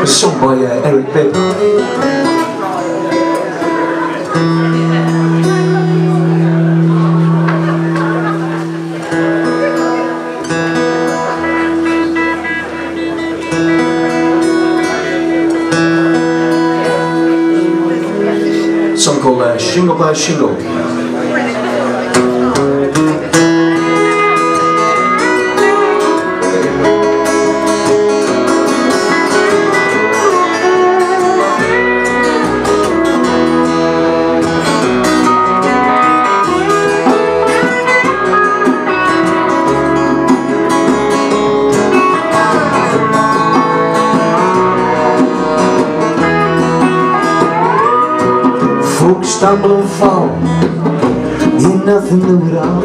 Sung by Eric Bibb. Song called Shingle by Shingle. Folks stumble and fall, ain't nothing new at all.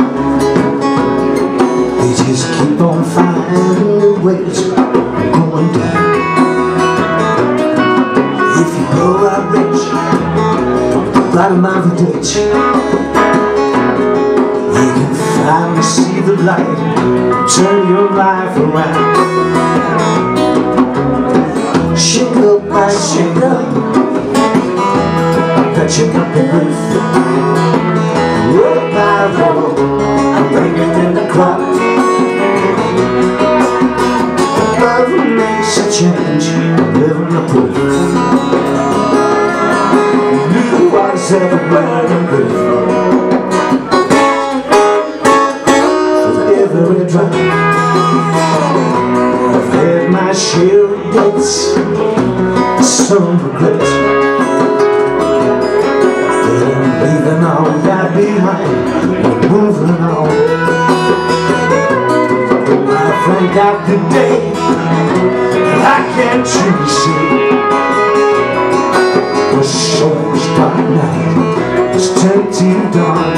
They just keep on finding new ways of going down. If you go out rich, bottom of the ditch, you can finally see the light, turn your life around. Shingle by shingle, touching up the roof, roll by roll, I'm bringing in the crop. Love makes a change, living the proof. New waters everywhere and good for every drop. I've had my share of debts, some regrets. Leaving all that behind, we're moving on. I thank God today that I can't truly see the soul's dark night is turned to dawn.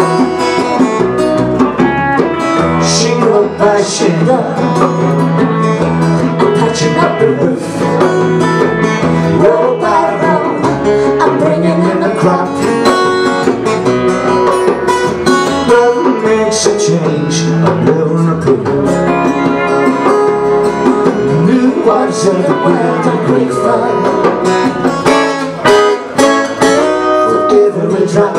Shingle by shingle, touching up the roof, roll by roll, I'm bringing in the crop. Makes a change, I'm living a proof. New waters everywhere, the great fun for every drop.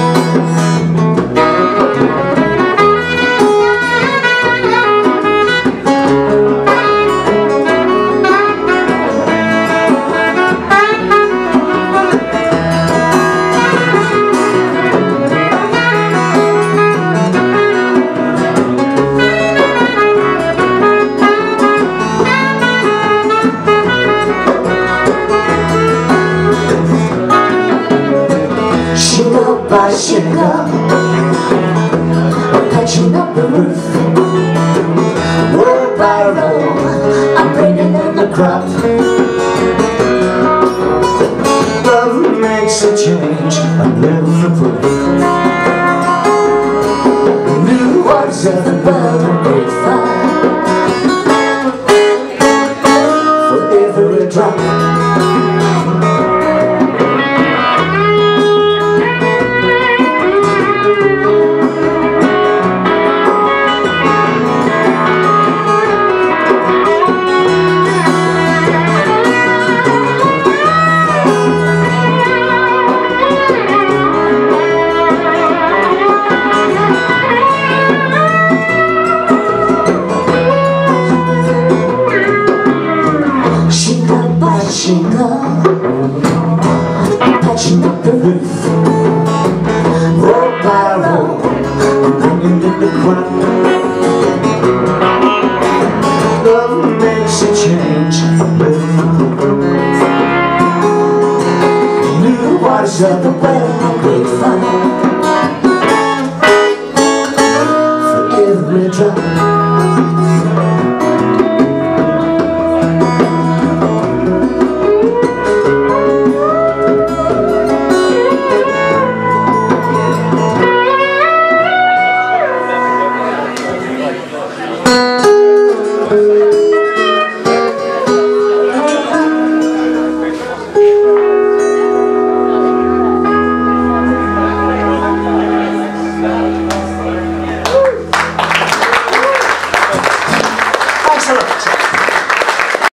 Shingle by shingle, touching up the roof, roll by roll, I'm bringing in the crop. Love makes a change, I'm living the proof. New waters everywhere and great fun for every drop. Shingle, touching up the roof, roll by roll, I'm bringing in the crop. Love makes a change, I'm living the proof. New waters everywhere, great fun for every drop. Excellent.